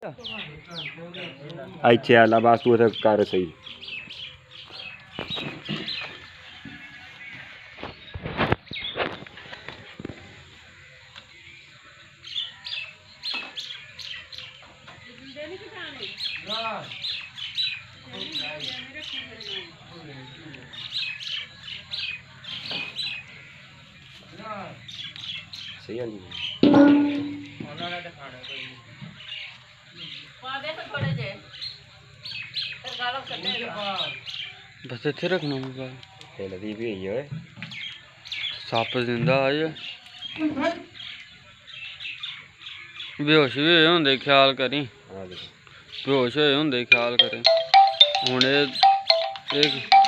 ਇੱਥੇ ਆਲਾ ਬਸ ਤੂੰ ਉੱਥੇ ਕਰ ਸਹੀ। सही है बस इत्थे रखना मोबाइल हिलदी भी होई है सप जिंदा आज बेहोश भी होए होंदे ख्याल करी बेहोश होए होंदे ख्याल करी हुण